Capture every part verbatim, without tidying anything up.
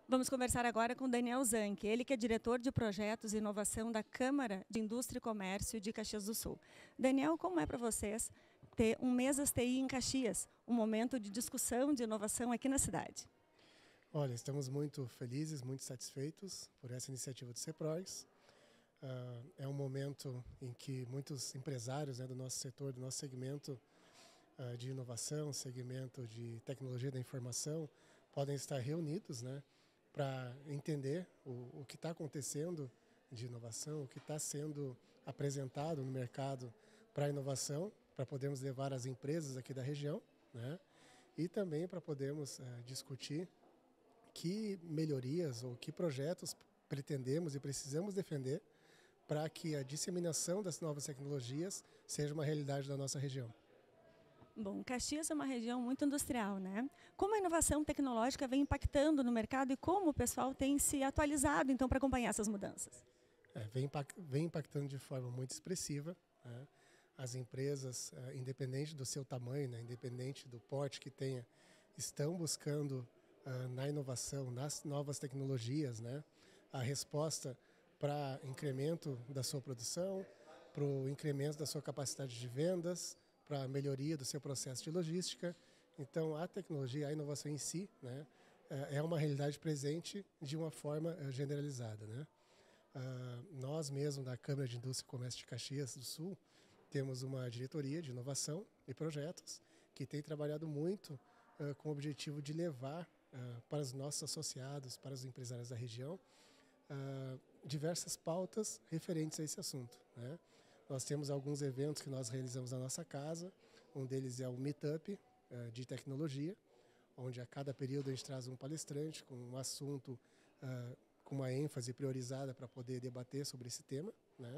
Vamos conversar agora com Daniel Zanck, ele que é diretor de projetos e inovação da Câmara de Indústria e Comércio de Caxias do Sul. Daniel, como é para vocês ter um Mesas T I em Caxias, um momento de discussão de inovação aqui na cidade? Olha, estamos muito felizes, muito satisfeitos por essa iniciativa do CEPROGS. Uh, é um momento em que muitos empresários, né, do nosso setor, do nosso segmento uh, de inovação, segmento de tecnologia da informação, podem estar reunidos, né, para entender o, o que está acontecendo de inovação, o que está sendo apresentado no mercado para a inovação, para podermos levar as empresas aqui da região, né, e também para podermos uh, discutir que melhorias ou que projetos pretendemos e precisamos defender para que a disseminação das novas tecnologias seja uma realidade da nossa região. Bom, Caxias é uma região muito industrial, né? Como a inovação tecnológica vem impactando no mercado e como o pessoal tem se atualizado, então, para acompanhar essas mudanças? É, vem, vem impactando de forma muito expressiva, né? As empresas, independente do seu tamanho, né? Independente do porte que tenha, estão buscando uh, na inovação, nas novas tecnologias, né? A resposta para incremento da sua produção, para o incremento da sua capacidade de vendas, para a melhoria do seu processo de logística. Então, a tecnologia, a inovação em si, né, é uma realidade presente de uma forma generalizada, né? Uh, nós mesmos, da Câmara de Indústria e Comércio de Caxias do Sul, temos uma diretoria de inovação e projetos que tem trabalhado muito uh, com o objetivo de levar uh, para os nossos associados, para os empresários da região, uh, diversas pautas referentes a esse assunto, né? Nós temos alguns eventos que nós realizamos na nossa casa, um deles é o Meetup uh, de tecnologia, onde a cada período a gente traz um palestrante com um assunto uh, com uma ênfase priorizada para poder debater sobre esse tema, né?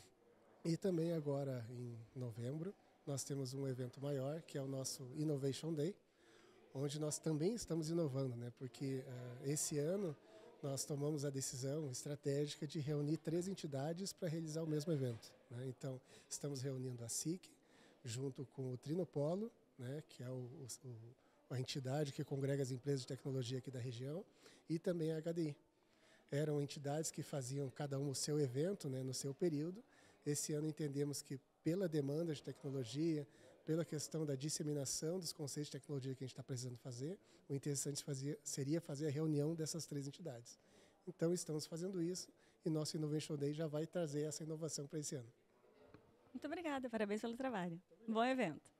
E também agora em novembro nós temos um evento maior que é o nosso Innovation Day, onde nós também estamos inovando, né? Porque uh, esse ano nós tomamos a decisão estratégica de reunir três entidades para realizar o mesmo evento, né? Então, estamos reunindo a S I C, junto com o Trinopolo, né, que é o, o, a entidade que congrega as empresas de tecnologia aqui da região, e também a H D I. Eram entidades que faziam cada um o seu evento, né, no seu período. Esse ano entendemos que, pela demanda de tecnologia, pela questão da disseminação dos conceitos de tecnologia que a gente está precisando fazer, o interessante fazia, seria fazer a reunião dessas três entidades. Então, estamos fazendo isso e nosso Innovation Day já vai trazer essa inovação para esse ano. Muito obrigada, parabéns pelo trabalho. Bom evento.